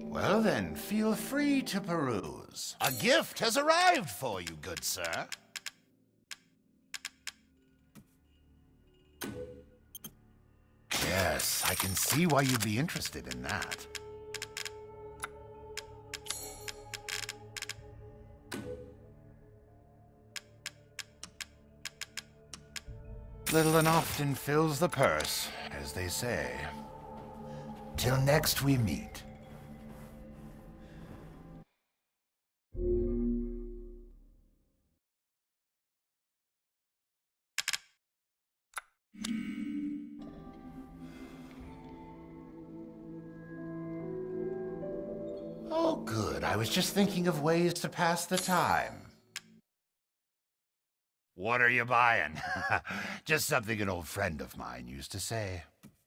Well then, feel free to peruse. A gift has arrived for you, good sir. Yes, I can see why you'd be interested in that. Little and often fills the purse, as they say. Till next we meet. Oh, good. I was just thinking of ways to pass the time. What are you buying? Just something an old friend of mine used to say.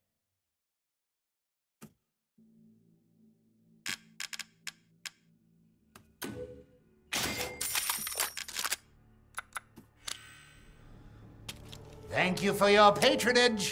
Thank you for your patronage.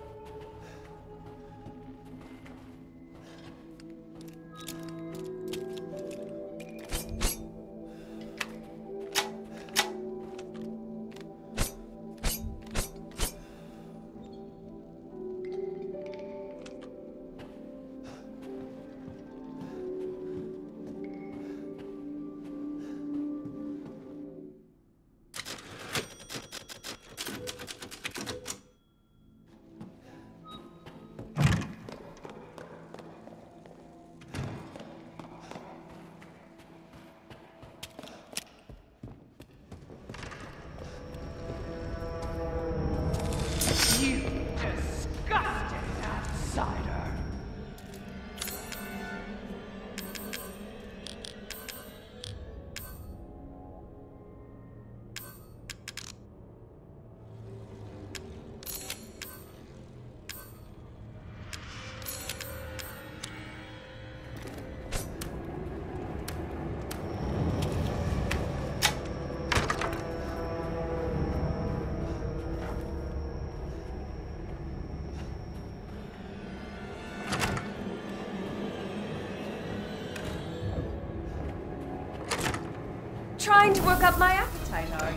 Trying to work up my appetite, are you?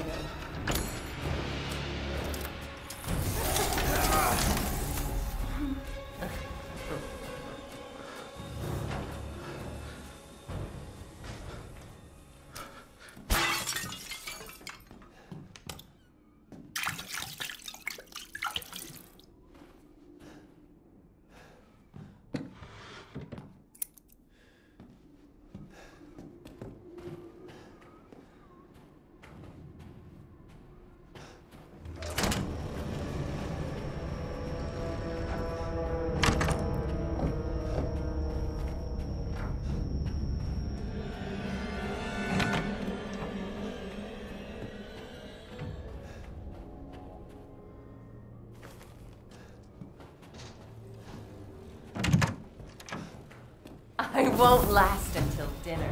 I won't last until dinner.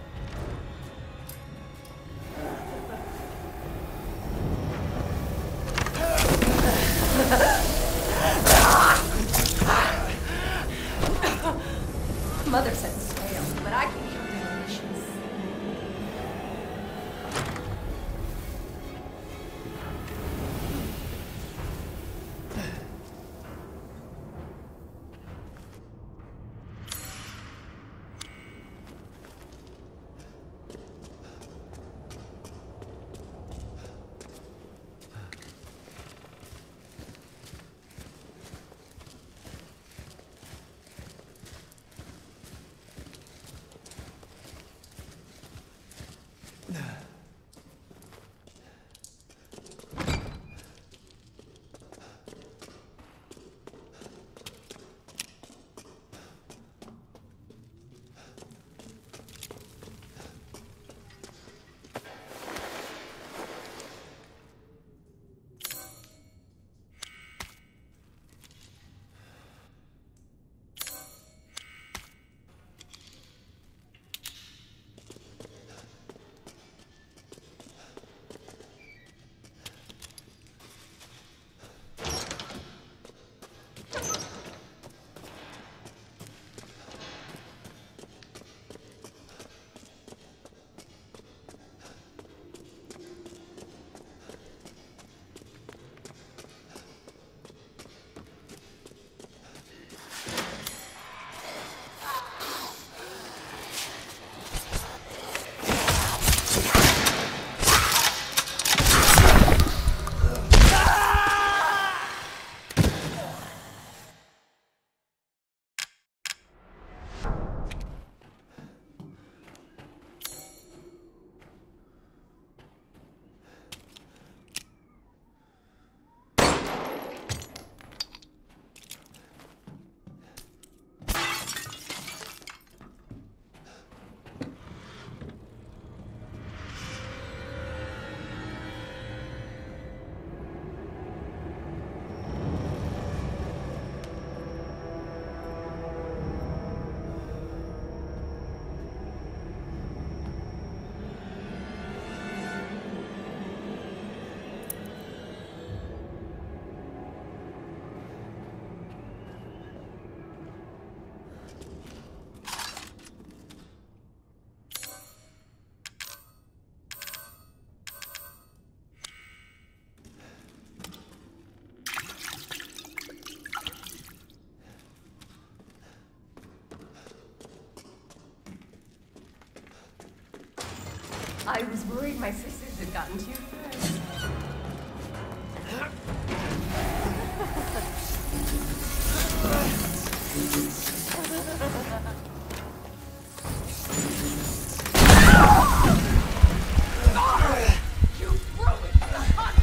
Mother said stale, but I can eat delicious. I was worried my sisters had gotten to you first. You ruined the hunt!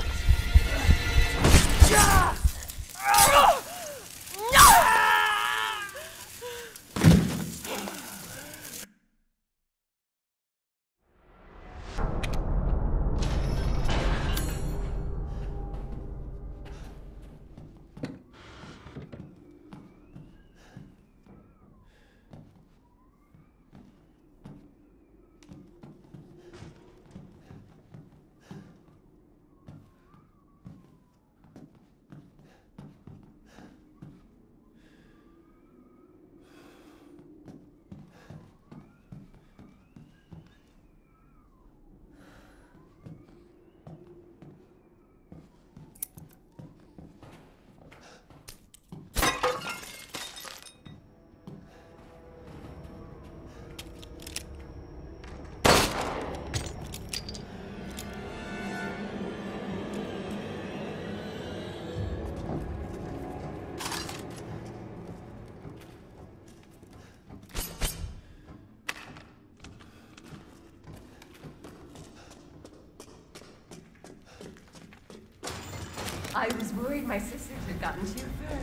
I was worried my sisters had gotten to you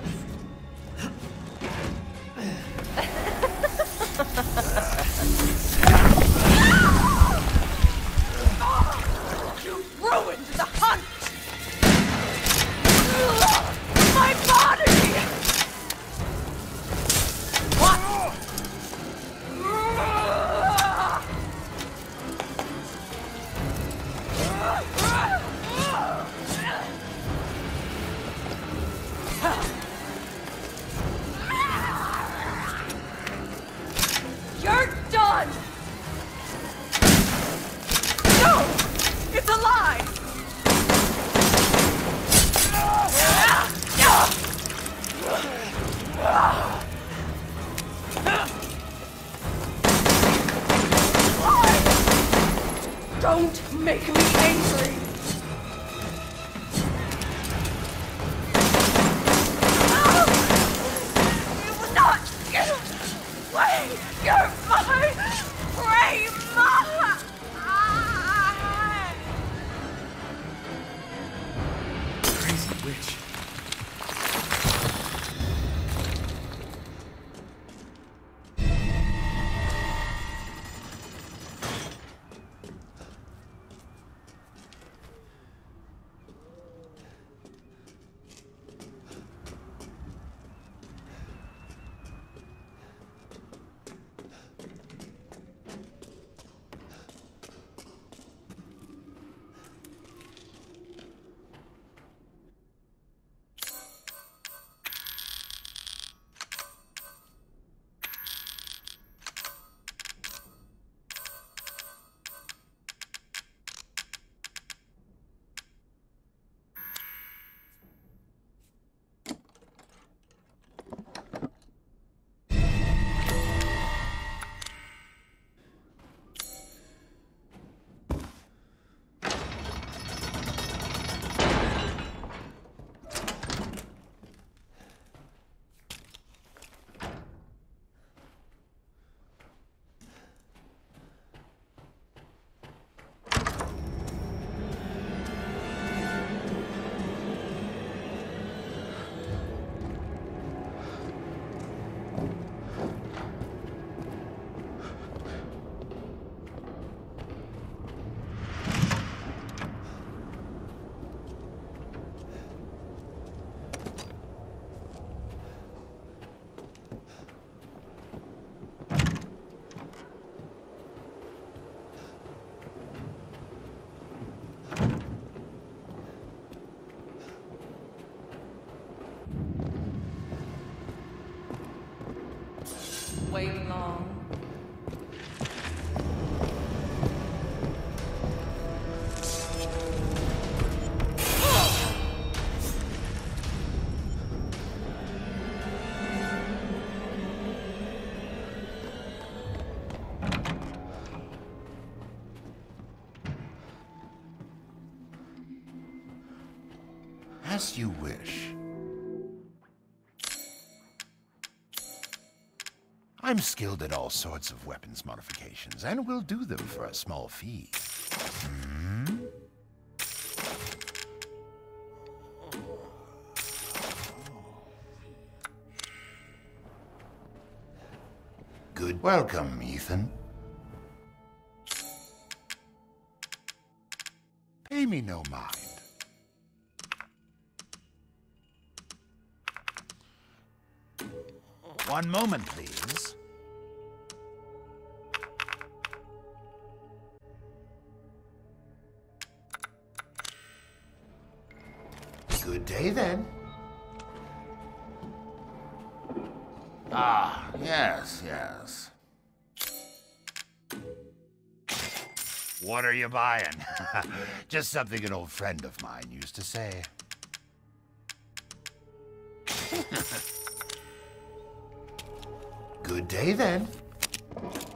first. You ruined the hunt! My body! What? You're done! No! It's a lie! Don't make me angry! You will not get away! You're my prey! Crazy witch. As you wish. I'm skilled at all sorts of weapons modifications, and will do them for a small fee. Hmm? Good. Welcome, Ethan. Pay me no mind. One moment, please. Good day, then. Ah, yes, yes. What are you buying? Just something an old friend of mine used to say. Good day, then.